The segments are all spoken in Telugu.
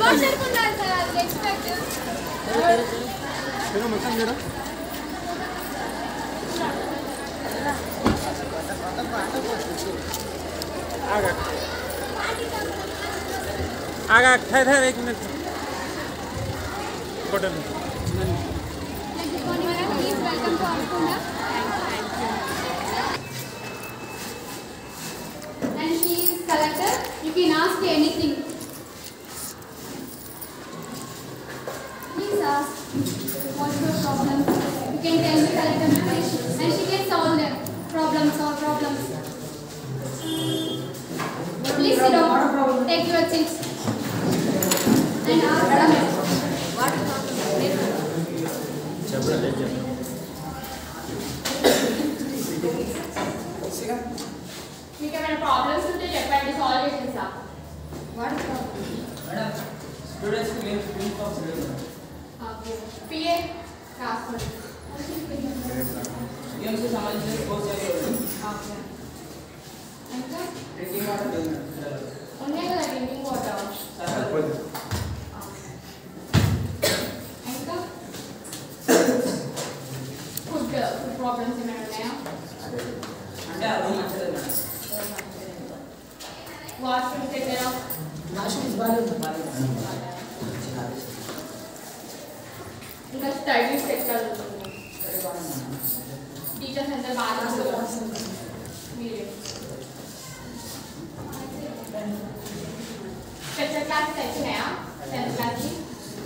आगा ठहर एक minute button and she is collector. You can ask anything. Please ask what's your problem. You can tell the collector message and she can solve them. Problems. Please sit down. Take your seats and ask them. What problem? మీకు ఏమైనా ప్రాబ్లమ్స్ ఉంటే చెప్పండి సాల్వ్ చేసేసా what is problem madam students కి మేము స్క్రీన్ ఫాక్స్ లేదు ఓకే పిఏ రాసుకోండి గేమ్స్ కి సంబంధించిన కోర్స్ చేయాలి ఓకే ఇంకా డ్రింకింగ్ వాటర్ ఉన్నాయి కదా డ్రింకింగ్ వాటర్ సరిపోదు ఇంకా ఫుడ్ ప్రాబ్లమ్స్ ఏమైనా ఉన్నాయా అంటే అది మంచిది madam washroom take care of washroom is valid ఇంకా స్టడీస్ సెక్టర్ టీచర్స్ అందరూ బాగా మీరే స్పెషల్ క్లాసెస్ వచ్చినాయా 10th క్లాస్ కి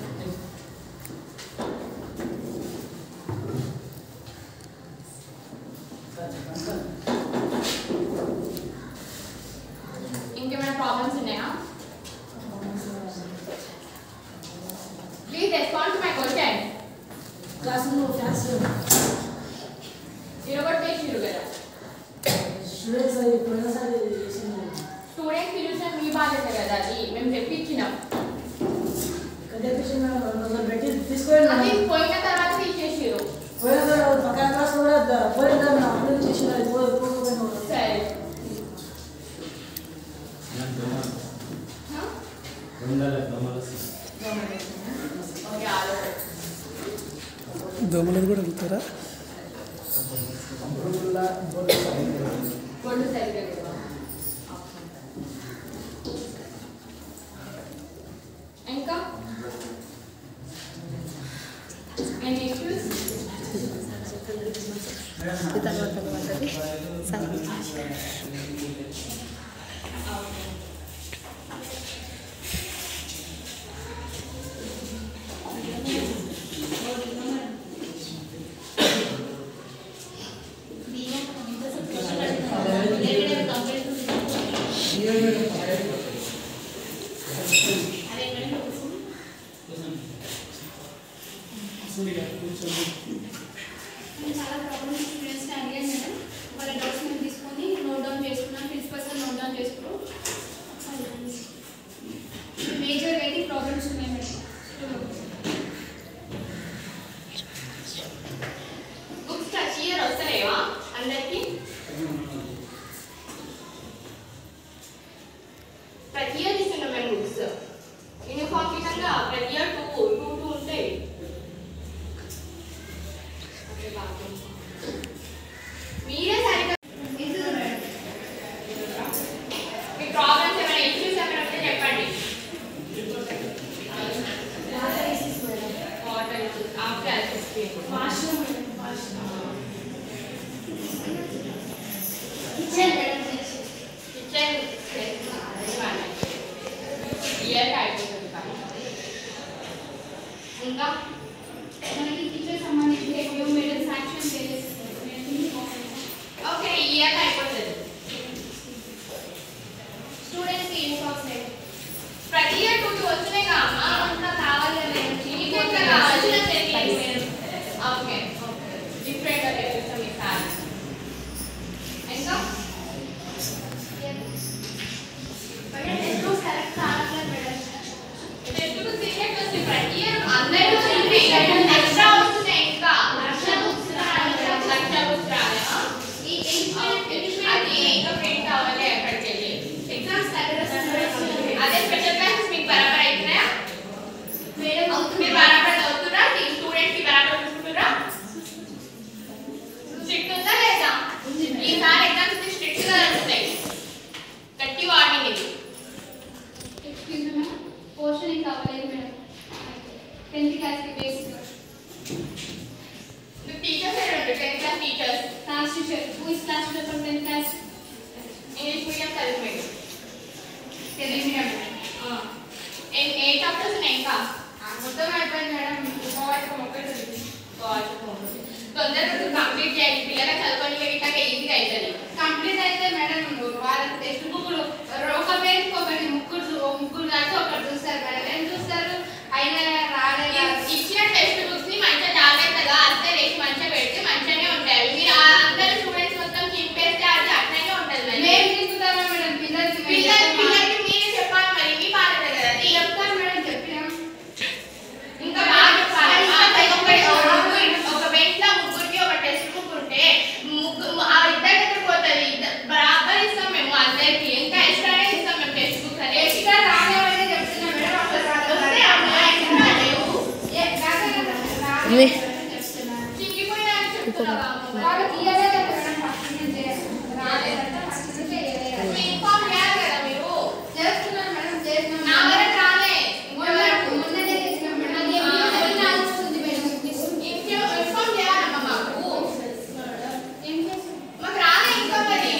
ఇంకేమైనా ప్రాబ్లమ్స్ ఉన్నాయా please respond to my question classroom ఇరగొట్టేసిరు కదా స్టూడెంట్స్ పిలిచిన మీ బాధ్యత కదా అది మేము తెప్పించినాం అది పోయిన తర్వాత తీసేసిరు సరే దోమలు కూడా అడుగుతారా ఇంకా చాలా ప్రాబ్లమ్స్ స్టూడెంట్స్ ని అడిగాను మేడం వాళ్ళ డౌట్స్ మేము తీసుకొని నోట్ డౌన్ చేసుకున్నాం ప్రిన్సిపల్స్ నోట్ డౌన్ చేసుకున్నాం మేజర్ అయితే ప్రాబ్లమ్స్ ఉన్నాయి మేడం బుక్స్ టచ్ ఇయర్ వస్తలేవా అందరికి ప్రతి ఇయర్ ఇస్తున్నాం మేము బుక్స్ యూనిఫామ్ విధంగా ప్రతి ఇయర్ టూ ఉంటాయి మీరే సరిగ్గా మీ ప్రాబ్లమ్స్ ఏమైనా ఇష్యూస్ ఏమైనా ఉంటే చెప్పండి వాటర్ ఇష్యూస్ ఆఫ్టర్ అసిస్టీ వాష్రూమ్ కిచెన్ ఇయర్ అయిపోతుంది ఇంకా మనకి టీచర్ సంబంధించి న్యూ మెడల్ శాంక్షన్ చేసేసి ఓకే ఇయర్ అయిపోతుంది స్టూడెంట్స్ కి యూనిఫామ్స్ లేదు ప్రతి ఇయర్ 2 వచ్చినాయిగా అమ్మా అంతా కావాలి యూనిఫామ్ కావాల్సిన తెలియదు ఓకే డిఫరెంట్ గా చేస్తాం ఈసారి ఇంకా కరెక్ట్ కావట్లేదు మేడం టెస్ట్ కు సీరియస్ వస్తుంది ప్రతి ఇయర్ అందరూ ఎక్స్ట్రా వస్తున్నాయి ఇంకా లక్ష బుక్స్ రాలేమా అది ఇంకా ప్రింట్ అవ్వాలి ఎక్కడికి వెళ్ళి ఎగ్జామ్స్ అదే స్పెషల్ క్లాసెస్ మీకు బరాబర్ అవుతున్నాయా క్లాస్ కి basic the teachers are 10th class teachers class teacher who is class teacher for 10th class English medium Telugu medium Telugu medium ఏ చాప్టర్స్ ఉన్నాయి ఇంకా మొత్తం అయిపోయింది మేడం ఇంకొక మొక్కలు తొందరగా కంప్లీట్ చేయండి పిల్లలకు చదువుకోవడానికి ఇట్లా ఈజీగా అవుతుంది కంప్లీట్ అయితే మేడం వాళ్ళ టెక్స్ట్ బుక్లు ఒక పేజ్కి ఒకటి ముగ్గురు దాకా ఒకటి చూస్తారు మేడం ఏం చూస్తారు అయినా రాలేదు ఇచ్చిన టెక్స్ట్ బుక్స్ ని మంచిగా జాగ్రత్తగా అర్థం చేసి మంచిగా పెడితే మంచిగానే ఉంటాయి మీరు అందరు స్టూడెంట్స్ మొత్తం చింపేస్తే అది అట్లనే ఉంటుంది మేడం మేము తీసుకుంటామా మేడం పిల్లలకి మీరే చెప్పాలి మరి మీ బాధ్యత కదా అది చెప్తాను మేడం చెప్పినాం ఇంకా బాగా చెప్పాలి ఒక బెంచ్ లో ముగ్గురికి ఒక టెక్స్ట్ బుక్ ఉంటే ఆ ఇద్దరి దగ్గర పోతుంది బరాబర్ ఇస్తాం మేము అందరికి ఇంకా ఎక్స్ట్రానే ఇస్తాం మేము టెక్స్ట్ బుక్ అని ఎక్స్ట్రా రాలేవనే చెప్తున్నాం మేడం చింగిపోయినా చెప్తున్నావా వాళ్ళకి ఇయ్యలే కదా మేడం ఫస్ట్ నుంచి రాలేదంటే ఫస్ట్ నుంచి ఇన్ఫార్మ్ చేయాలి కదా మీరు చేస్తున్నాం మేడం చేస్తున్నాం నా వరకు రాలే మొన్ననే చేసినాం మేడం ఇన్ఫార్మ్ చేయాలమ్మా మాకు మాకు రాలే ఇంకా మరి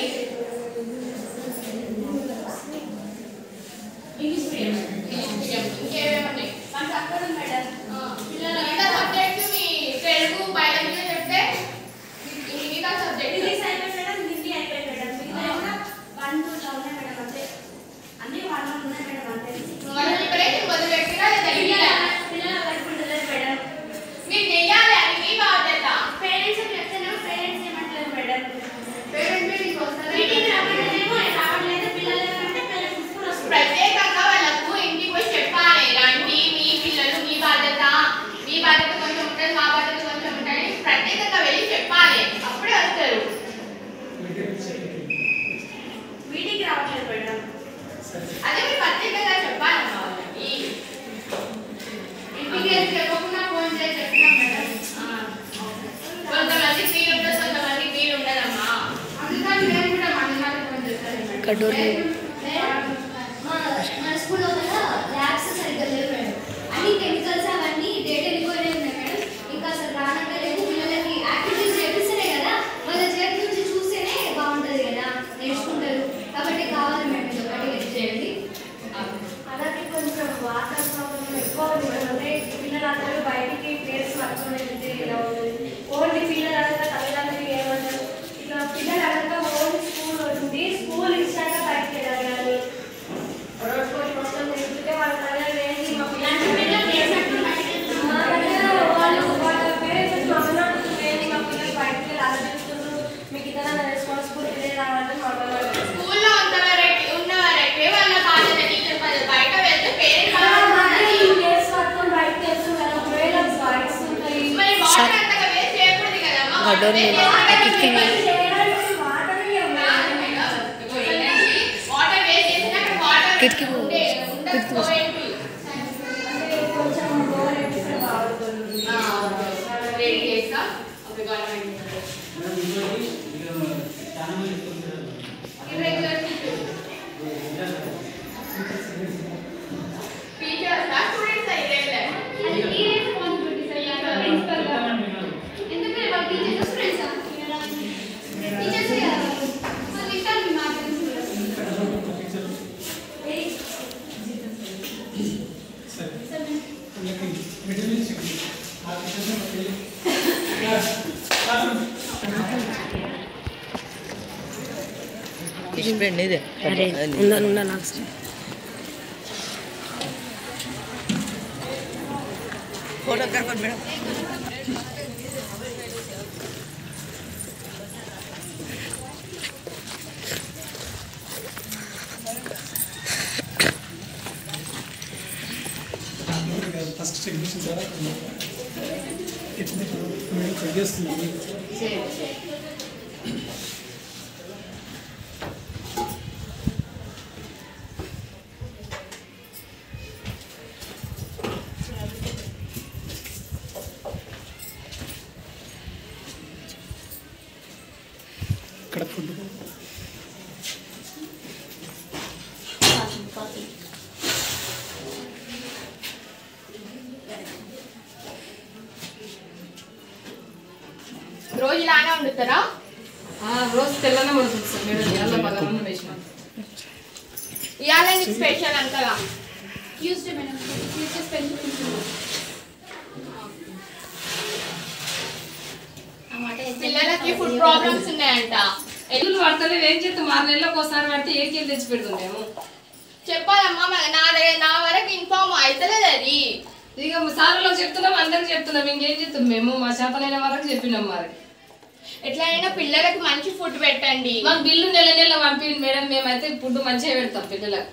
ఇంగ్లీష్ మీడియం ఇంకేమేమి మాకు అక్కడ మేడం పిల్లలు మిగతా సబ్జెక్ట్స్ మీ తెలుగు బయాలజీ చెప్తే మిగతా సబ్జెక్ట్ ఇంగ్లీష్ అయిపోయింది మేడం హిందీ అయిపోయింది మేడం మిగతా కూడా 1 2 ఉన్నాయి మేడం అంతే అన్ని 1 ఉన్నాయి మేడం అంతే మనం ప్రిపరేషన్ మొదలుపెట్టినా లేదా పిల్లలు కట్టుకుంటలేదు మేడం మీరు చెయ్యాలి అది మీ బాధ్యత పేరెంట్స్ చెప్తేనేమో పేరెంట్స్ ఏమంటలేదు మేడం పేరెంట్స్ మీటింగ్ వస్తారు మీటింగ్ రావట్లేదేమో రావట్లేదు పిల్లలు ఏమంటే పేరెంట్స్ తీసుకుని వస్తారు ప్రత్యేకంగా వాళ్ళకు ఇంటికి పోయి చెప్పాలి రండి మీ పిల్లలు మీ బాధ్యత కొంచెం ఉంటుంది మా బాధ్యత కొంచెం ఉంటుంది ప్రత్యేకంగా వెళ్ళి చెప్పాలి అప్పుడే వస్తారు మీటింగ్ రావట్లేదు మేడం అదే మీరు ప్రత్యేకంగా చెప్పాలమ్మా వాళ్ళకి ఇంటికి వెళ్ళి చెప్పకుండా ఫోన్ చేసి చెప్తాం మేడం కొంతమంది వీలు ఉంటుంది కొంతమంది వీలు ఉండదమ్మా అందుకని నేను కూడా మళ్ళీ ఫోన్ చేస్తాను మన స్కూల్లో కదా ల్యాబ్స్ సరిగ్గా లేవు మేడం అన్ని కెమికల్స్ అవన్నీ డేట్ వెళ్ళిపోయినాయి ఉన్నాయి మేడం ఇంకా అసలు రానట్లేదు పిల్లలకి యాక్టివిటీస్ చేపిస్తేనే కదా వాళ్ళ చేతి నుంచి చూస్తేనే బాగుంటుంది కదా నేర్చుకుంటారు కాబట్టి కావాలి మేడం ఇది ఒకటి హెల్ప్ చేయండి అలాగే కొంచెం వాటర్ ప్రాబ్లం ఎక్కువ ఉంది మేడం అంటే పిల్లలందరూ బయటికి ప్లేస్ పట్టుకొని వెళ్తే ఇలా ఉంటుంది ఓన్లీ పిల్లలంతా తల్లిదండ్రులు ఏమంటారు ఇట్లా పిల్లలంతా ఓన్లీ స్కూల్ ఉంది స్కూల్ ఇచ్చాక బయటికి వెళ్ళాలి కానీ రోజు మొత్తం తిరుగుతుంటే వాళ్ళ తల్లిదండ్రులు ఏంటి మా వాళ్ళ పేరెంట్స్ మాట్లాడుతూ ఏంటి మా పిల్లలు బయటికి వెళ్ళి ఆలోచిస్తున్నారు మీకు ఇతర రెస్పాన్సిబిలిటీ లేదా అంటే మాట్లాడాలి స్కూల్లో ఉన్నవారైతే వాళ్ళ బాధ్యత టీచర్ బాధ్యత బయట వెళ్తే పేరెంట్స్ మరి వాటర్ అంతగా వేస్ట్ చేయకూడదు కదమ్మా వాటర్ వేస్ట్ చేసినా అక్కడ వాటర్ ఉండకపోయింది రెడీ చేస్తాం ఒక government irregular teachers are students are irregular అది మీ రెస్పాన్సిబిలిటీ సార్ ప్రిన్సిపల్ గా ఎందుకంటే వాళ్ళ టీచర్స్ ఫ్రెండ్స్ టీచర్స్ వాళ్ళు ఇస్తారు మా ఇదే అరే ఉందా నాకు ఫోటోగ్రాఫర్ మేడం ఫస్ట్ చెక్ చేసిన తర్వాత మేడం చెక్ చేస్తుంది ఇక్కడ ఫుడ్ ఇలానే వండుతారా? రోజు తెల్లనే పడుతుంది సార్ మేడం. ఇవాళ బగారన్నం వేసినాం. ఇవాళ నీకు స్పెషల్ అంతగా ట్యూస్డే మేడం, ట్యూస్డే స్పెషల్ ఉంటుంది. పిల్లలకి ఫుడ్ ప్రాబ్లమ్స్ ఉన్నాయంట. ఎల్లులు పడతలేదు, ఏం చేస్తాం? 6 నెలలకు ఒకసారి పడితే ఏడికెళ్ళి తెచ్చి పెడుతుండేము. చెప్పాలమ్మా, నా వరకు ఇన్ఫార్మ్ అవుతలేదు అది. ఇక సార్లకు చెప్తున్నాం, అందరికి చెప్తున్నాం, ఇంకేం చెప్తాం? మేము మా చేతనైన వరకు చెప్పినాం. మరి ఎట్లయినా పిల్లలకు మంచి ఫుడ్ పెట్టండి. మాకు బిల్లు నెల నెల పంపింది మేడం. మేమైతే ఫుడ్ మంచిగా పెడతాం పిల్లలకు.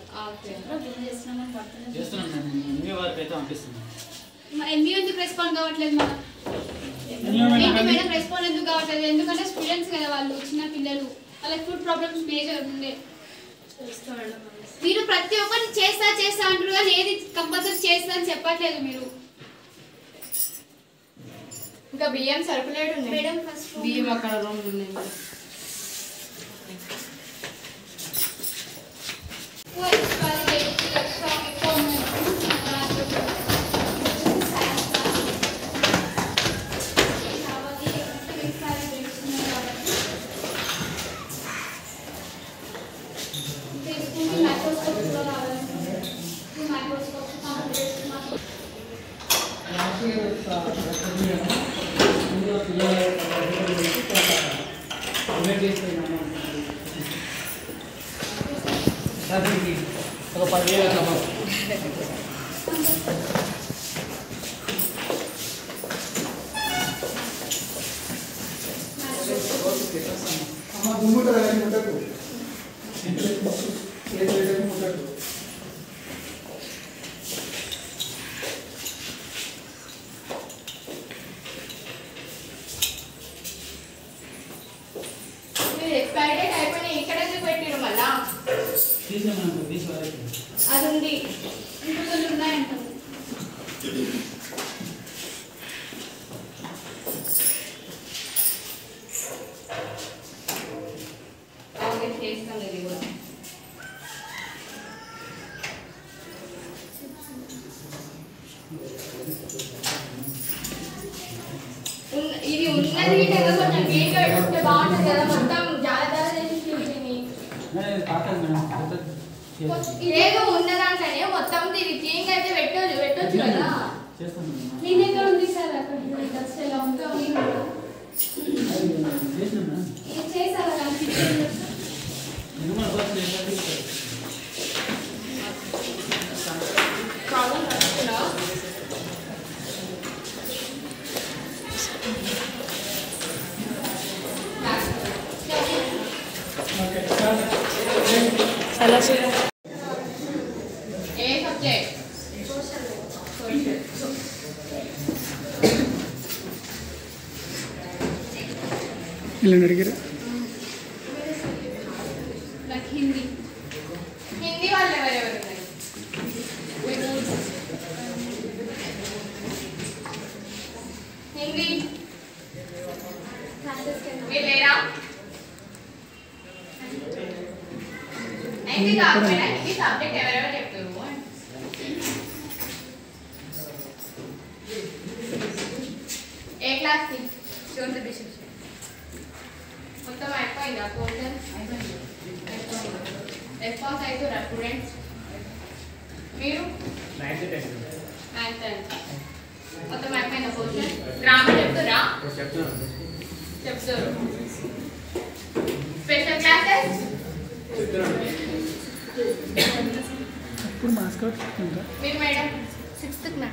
ఎంబీ ఎందుకు రెస్పాండ్ కావట్లేదు మేడం? రెస్పాండ్ ఎందుకు కావట్లేదు? ఎందుకంటే స్టూడెంట్స్ కదా వాళ్ళు, చిన్న పిల్లలు, వాళ్ళకి ఫుడ్ ప్రాబ్లమ్స్ మేజర్ ఉండే. మీరు ప్రతి ఒక్కరిని చేస్తా అంటారు కానీ ఏది కంపల్సరీ చేస్తా అని చెప్పట్లేదు మీరు. ఇంకా బియ్యం సరుకులేడు మేడం ఫస్ట్ బియ్యం అక్కడ రూమ్లు ఉన్నాయి మేడం. ఎక్స్పైరీ డేట్ అయిపోయినాయి. ఇక్కడ పెట్టిరు మళ్ళా అది ఉంది. ఇంకా కొన్ని ఉన్నాయంట. చేస్తాం ఇది కూడా. ఇది ఉన్నది కదా, కొంచెం గేట్గా పెట్టుకుంటే బాగుంటుంది కదా. మొత్తం జాగ్రత్త చేసి చూపించింది. ఏదో ఉన్నదాంట్లోనే మొత్తం ఇది క్లీన్ అయితే పెట్టొచ్చు కదా. నేను ఎక్కడ ఉంది సార్? అక్కడ డస్ట్ ఎలా ఉందో చేసారా కనిపించింది? ప్రాబ్లం వస్తుందా? ఏ సబ్జెక్ట్? ఇలా అడిగారు. నాకు హిందీ వాళ్ళు ఎవరెవరు ఉన్నారు? హిందీ మీరు లేరా? అయితే కాకపోయినా హిందీ సబ్జెక్ట్ ఎవరెవరు చెప్తారు? ఏ క్లాస్? మొత్తం అయిపోయిందా? పోర్షన్ రెస్పాన్స్ అవుతారా స్టూడెంట్స్? మీరు 9th 10th మొత్తం అయిపోయిందా పోర్షన్? గ్రామర్ చెప్తారా? చెప్తారు. స్పెషల్ క్లాసెస్ ఇప్పుడు మాస్కట్ మీరు మేడం 6th మ్యామ్.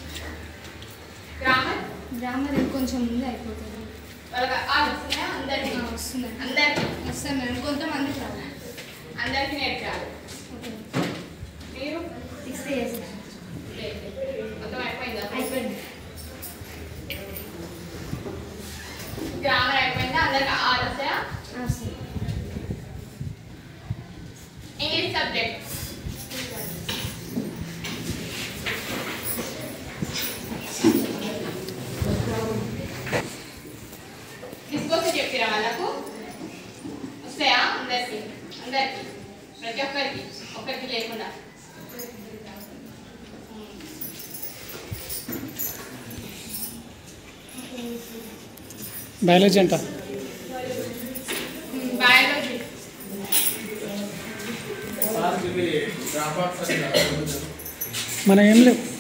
గ్రామర్ కొంచెం ముందు అయిపోతుంది. వాళ్ళకి వస్తున్నాయా? అందరికీ వస్తున్నాయి. అందరికీ వస్తాను మేడం, కొంతమందికి రావు. అందరికీ నేర్చాలి. మీరు 6th years మొత్తం అయిపోయిందా? అయిపోయింది. గ్రామర్ అయిపోయిందా? అందరికి వస్తాయా? ఇంగ్లీష్ సబ్జెక్ట్ డిస్కోస్ చెప్పిరా వాళ్ళకు? వస్తాయా? అందరికి ప్రతి ఒక్కరికి లేకుండా. బయాలజీ అంట బయాలజీ మన ఏం లేవు